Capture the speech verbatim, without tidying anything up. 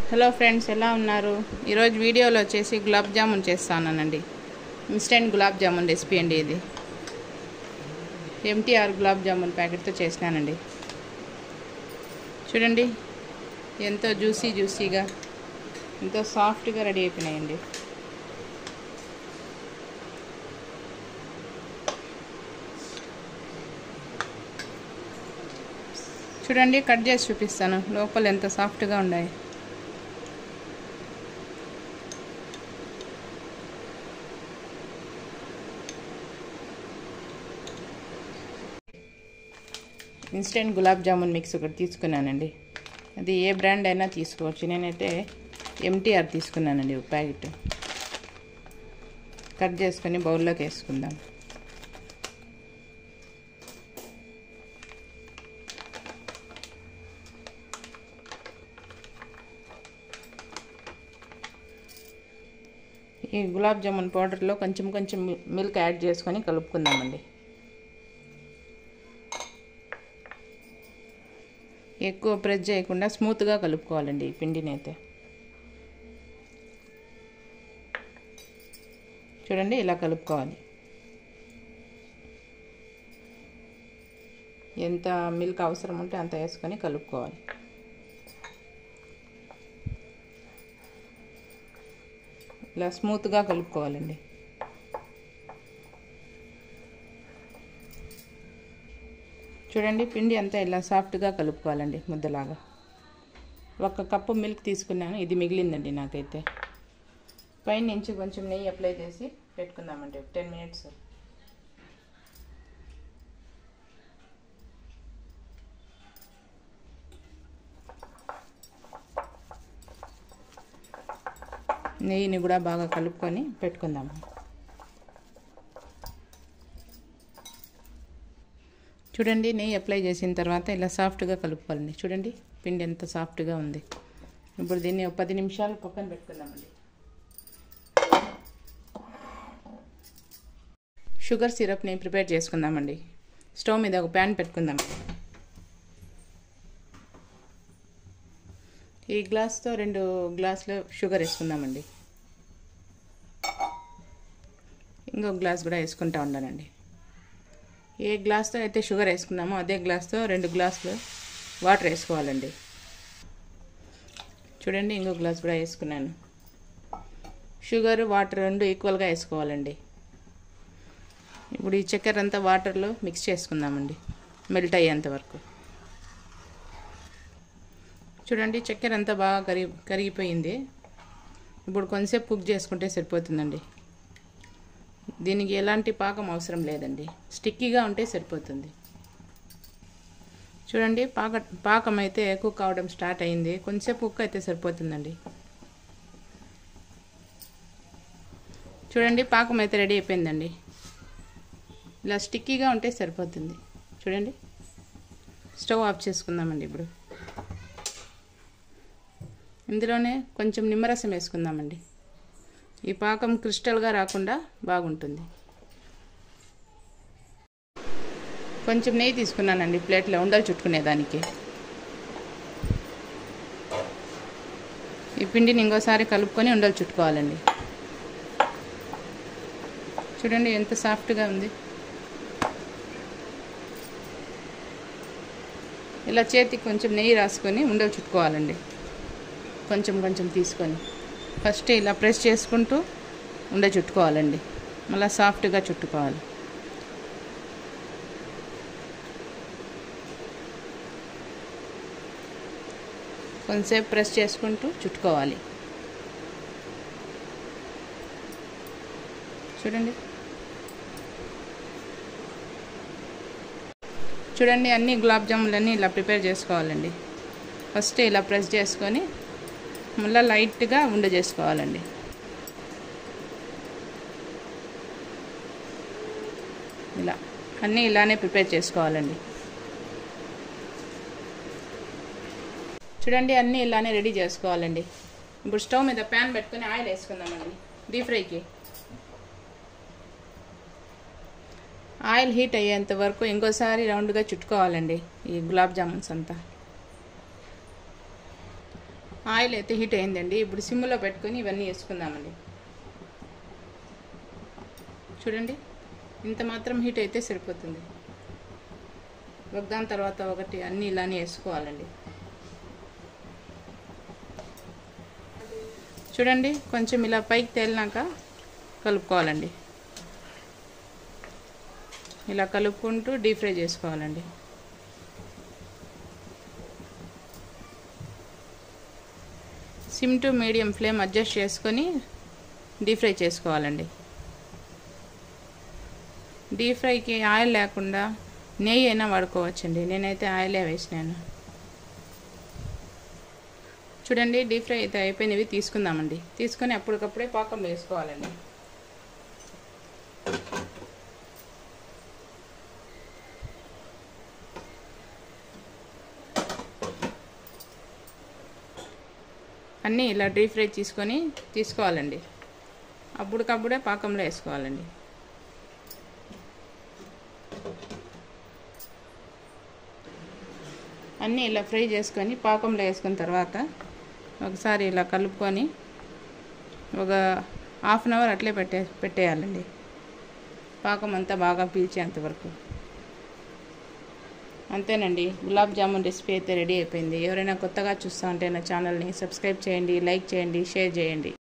Hello friends, ఎలా ఉన్నారు? ఈరోజు వీడియోలో వచ్చేసి గులాబ్ జామున్ చేస్తానండి. ఇన్స్టెంట్ గులాబ్ జామున్ రెసిపీ అండి. ఇది ఎంటీఆర్ గులాబ్ జామున్ ప్యాకెట్తో చేసినానండి. చూడండి, ఎంతో జ్యూసీ జ్యూసీగా ఎంతో సాఫ్ట్గా రెడీ అయిపోయినాయండి. చూడండి, కట్ చేసి చూపిస్తాను లోపల ఎంత సాఫ్ట్గా ఉన్నాయి. ఇన్స్టెంట్ గులాబ్ జామున్ మిక్స్ ఒకటి తీసుకున్నానండి. అది ఏ బ్రాండ్ అయినా తీసుకోవచ్చు. నేనైతే ఎంటీఆర్ తీసుకున్నానండి ఒక ప్యాకెట్. కట్ చేసుకొని బౌల్లోకి వేసుకుందాం. ఈ గులాబ్ జామున్ పౌడర్లో కొంచెం కొంచెం మిల్క్ యాడ్ చేసుకొని కలుపుకుందామండి. ఎక్కువ ప్రెస్ చేయకుండా స్మూత్గా కలుపుకోవాలండి ఈ పిండిని అయితే. చూడండి, ఇలా కలుపుకోవాలి. ఎంత మిల్క్ అవసరం ఉంటే అంత వేసుకొని కలుపుకోవాలి. ఇలా స్మూత్గా కలుపుకోవాలండి. చూడండి, పిండి అంతా ఇలా సాఫ్ట్గా కలుపుకోవాలండి, ముద్దలాగా. ఒక కప్పు మిల్క్ తీసుకున్నాను, ఇది మిగిలిందండి నాకైతే. పైన నుంచి కొంచెం నెయ్యి అప్లై చేసి పెట్టుకుందామండి ఒక టెన్ మినిట్స్. నెయ్యిని కూడా బాగా కలుపుకొని పెట్టుకుందాము. చూడండి, నెయ్యి అప్లై చేసిన తర్వాత ఇలా సాఫ్ట్గా కలుపుకోవాలండి. చూడండి, పిండి ఎంత సాఫ్ట్గా ఉంది. ఇప్పుడు దీన్ని ఒక పది నిమిషాలు పక్కన పెట్టుకుందామండి. షుగర్ సిరప్ని ప్రిపేర్ చేసుకుందామండి. స్టవ్ మీద ఒక ప్యాన్ పెట్టుకుందాం. ఈ గ్లాస్తో రెండు గ్లాసులు షుగర్ వేసుకుందామండి. ఇంకొక గ్లాస్ కూడా వేసుకుంటా ఉండాలండి. ఏ గ్లాస్తో అయితే షుగర్ వేసుకున్నామో అదే గ్లాస్తో రెండు గ్లాసులు వాటర్ వేసుకోవాలండి. చూడండి, ఇంకో గ్లాస్ కూడా వేసుకున్నాను. షుగర్ వాటర్ రెండు ఈక్వల్గా వేసుకోవాలండి. ఇప్పుడు ఈ చక్కెర అంతా వాటర్లో మిక్స్ చేసుకుందామండి, మెల్ట్ అయ్యేంత వరకు. చూడండి, చక్కెర అంతా బాగా కరిగి కరిగిపోయింది. ఇప్పుడు కొంచెంసేపు కుక్ చేసుకుంటే సరిపోతుందండి. దీనికి ఎలాంటి పాకం అవసరం లేదండి, స్టిక్కీగా ఉంటే సరిపోతుంది. చూడండి, పాక పాకం అయితే కుక్ అవడం స్టార్ట్ అయింది. కొంచెంసేపు కుక్ అయితే సరిపోతుందండి. చూడండి, పాకం అయితే రెడీ అయిపోయిందండి. ఇలా స్టిక్కీగా ఉంటే సరిపోతుంది. చూడండి, స్టవ్ ఆఫ్ చేసుకుందామండి. ఇప్పుడు ఇందులోనే కొంచెం నిమ్మరసం వేసుకుందామండి. ఈ పాకం క్రిస్టల్గా రాకుండా బాగుంటుంది. కొంచెం నెయ్యి తీసుకున్నానండి ప్లేట్లో ఉండలు చుట్టుకునేదానికి. ఈ పిండిని ఇంకోసారి కలుపుకొని ఉండలు చుట్టుకోవాలండి. చూడండి, ఎంత సాఫ్ట్గా ఉంది. ఇలా చేతికి కొంచెం నెయ్యి రాసుకొని ఉండలు చుట్టుకోవాలండి. కొంచెం కొంచెం తీసుకొని ఫస్ట్ ఇలా ప్రెస్ చేసుకుంటూ ఉండ చుట్టుకోవాలండి. మళ్ళీ సాఫ్ట్గా చుట్టుకోవాలి. కొంచెంసేపు ప్రెస్ చేసుకుంటూ చుట్టుకోవాలి. చూడండి చూడండి అన్ని గులాబ్ జామున్లన్నీ ఇలా ప్రిపేర్ చేసుకోవాలండి. ఫస్ట్ ఇలా ప్రెస్ చేసుకొని మళ్ళీ లైట్గా ఉండ చేసుకోవాలండి. ఇలా అన్నీ ఇలానే ప్రిపేర్ చేసుకోవాలండి. చూడండి, అన్నీ ఇలానే రెడీ చేసుకోవాలండి. ఇప్పుడు స్టవ్ మీద ప్యాన్ పెట్టుకొని ఆయిల్ వేసుకుందామండి డీప్ ఫ్రైకి. ఆయిల్ హీట్ అయ్యేంత వరకు ఇంకోసారి రౌండ్గా చుట్టుకోవాలండి ఈ గులాబ్ జామున్స్ అంతా. ఆయిల్ అయితే హీట్ అయిందండి. ఇప్పుడు సిమ్లో పెట్టుకొని ఇవన్నీ వేసుకుందామండి. చూడండి, ఇంత మాత్రం హీట్ అయితే సరిపోతుంది. ఒకదాని తర్వాత ఒకటి అన్నీ ఇలానే వేసుకోవాలండి. చూడండి, కొంచెం ఇలా పైకి తేలినాక కలుపుకోవాలండి. ఇలా కలుపుకుంటూ డీప్ ఫ్రై చేసుకోవాలండి. Sim to medium flame adjust చేసుకొని డీప్ ఫ్రై చేసుకోవాలండి. డీప్ ఫ్రైకి ఆయిల్ లేకుండా నెయ్యి అయినా వాడుకోవచ్చండి. నేనైతే ఆయిలే వేసినాను. చూడండి, డీప్ ఫ్రై అయితే అయిపోయినవి తీసుకుందామండి. తీసుకొని అప్పటికప్పుడే పాకం వేసుకోవాలండి. అన్నీ ఇలా డీప్ ఫ్రై తీసుకొని తీసుకోవాలండి. అప్పటికప్పుడే పాకంలో వేసుకోవాలండి. అన్నీ ఇలా ఫ్రై చేసుకొని పాకంలో వేసుకున్న తర్వాత ఒకసారి ఇలా కలుపుకొని ఒక హాఫ్ అన్ అవర్ అట్లే పెట్టే పెట్టేయాలండి. పాకం అంతా బాగా పీల్చేంత వరకు. అంతేనండి, గులాబ్ జామున్ రెసిపీ అయితే రెడీ అయిపోయింది. ఎవరైనా కొత్తగా చూస్తూ ఉంటే నా ఛానల్ని సబ్స్క్రైబ్ చేయండి, లైక్ చేయండి, షేర్ చేయండి.